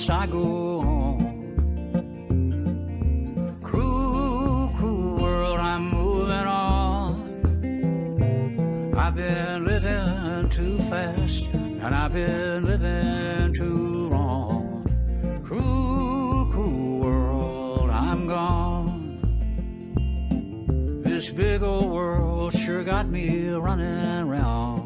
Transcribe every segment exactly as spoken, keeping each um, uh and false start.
must I go on? Cruel, cruel world, I'm moving on. I've been living too fast, and I've been living too long. Cruel, cruel world, I'm gone. This big old world sure got me running round.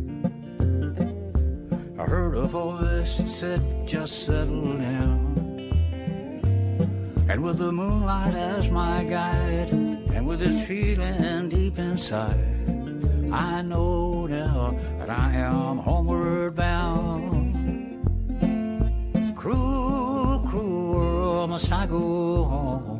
I heard a voice that said, just settle down. And with the moonlight as my guide, and with this feeling deep inside, I know now that I am homeward bound. Cruel, cruel world, must I go home?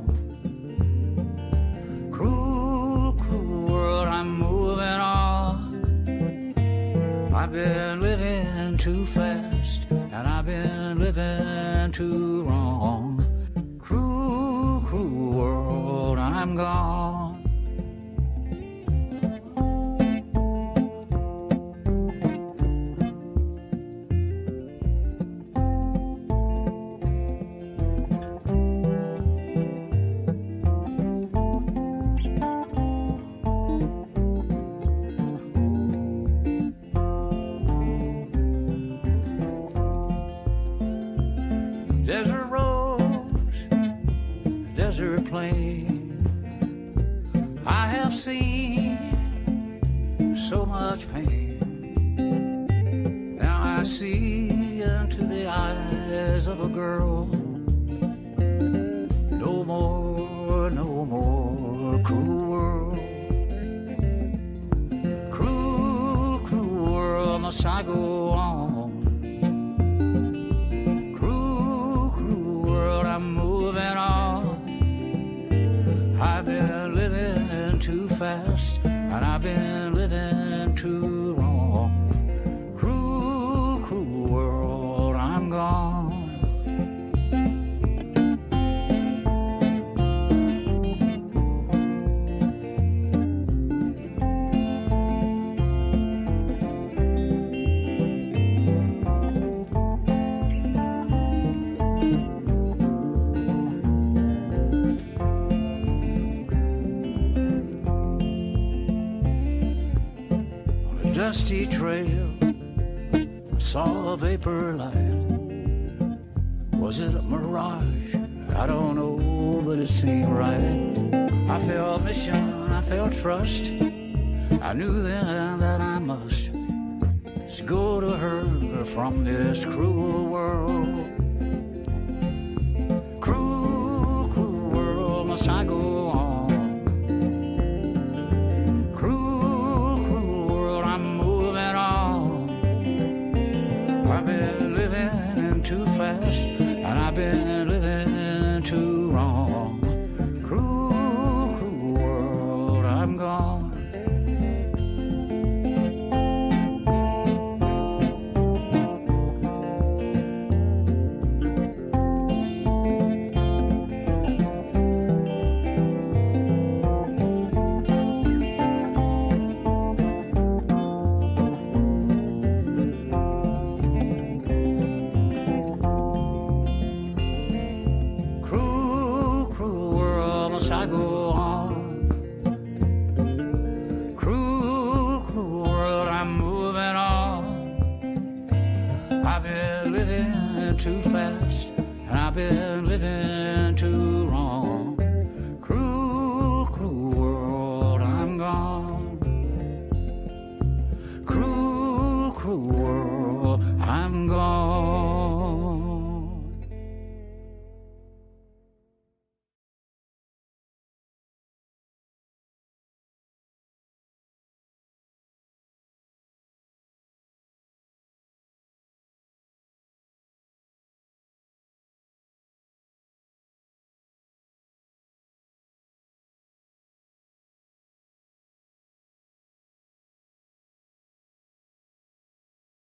Cruel, cruel world, I'm moving on. I've been living too fast, and I've been living too wrong. Cruel, cruel world, I'm gone. Desert roads, desert plain, I have seen so much pain. Now I see into the eyes of a girl. No more, no more cruel world. Cruel, cruel world, must I go on? I've been living too fast, and I've been living too long. Cruel, cruel world, I'm gone. Dusty trail, I saw a vapor light. Was it a mirage? I don't know, but it seemed right. I felt mission, I felt trust. I knew then that I must go to her from this cruel world. Cruel, cruel world, must I go on? I've been living too fast, and I've been living too wrong. Cruel, cruel world, I'm gone. I go on. Cruel, cruel world, I'm moving on. I've been living too fast, and I've been living